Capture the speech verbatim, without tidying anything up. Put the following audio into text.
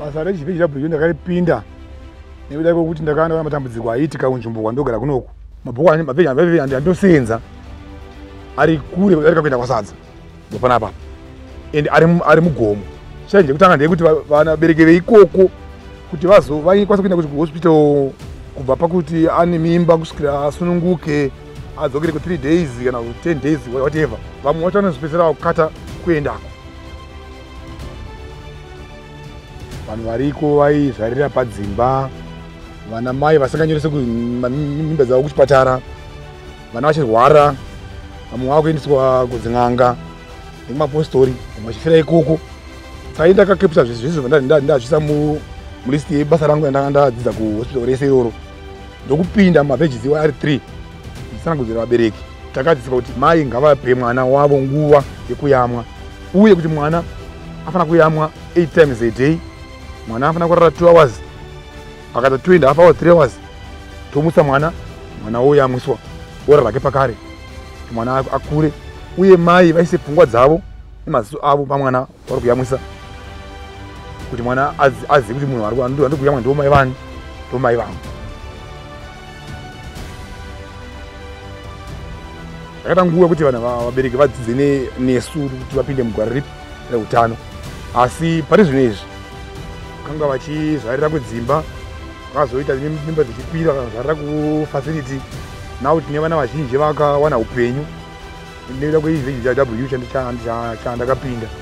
basa rechi W ndakaripinda nekuda kwekuti ndakaona kana matambudziko aitika kunzvimbo kwandogara kunoku. Mabhuku ane mavheji amavheji andosenza ari kure ari kuenda kwasadza ndopana apa ende ari ari mugomo. Chanje kutanga ndekuti vana bereke veikoko kuti vazo vaikwanisa kuenda kuhospital kubva pakuti ane mimba kusvikira asununguke adzokere ku three days kana ten days whatever. Vamwe vacho vanozopedzera kukata kuendako. Vanhu variko vaizvarira padzimba, vana mai vasanganyorese mimba dzavo kuchipatara, vana vachirwara, vamwe vakuendeswa kudzin'anga nekumapostori, vamwe vachifira ikoko. Sai ndakakepisa zvizvo ndazvisa mulisti yebasa rangu yandanga ndadzidza kuhospital rese iroro. Ndokupinda mavhejizi iwa ari three ndisananguzira vabereki. Takadzidziswa kuti mai ngavape mwana wavo nguva yekuyamwa, uye kuti mwana afana kuyamwa eight times a day. Mwana afana kurara two hours, akata two and a half hours, three hours tomusa mwana, mwana oyamwiswa ora rake pakare mwana akure. Uye mai vaise pfungwa dzavo nemaziso avo pamwana vari kuyamwisa, kuti mwana azive kuti munhu ari kuyamwa ndo mai vani, ndo mai vangu. Zvakaita nguva kuti vanhu vabereki vadzidze nesu kuti vapinde mugwara ripi reutano, asi pari zvino izvi kanga vachizvarira kudzimba, vakazoita mimba dzichikwira vakazvarira kufacility. Now tine vana vazhinji vakawana upenyu nekuda kweivheji W chandakapinda.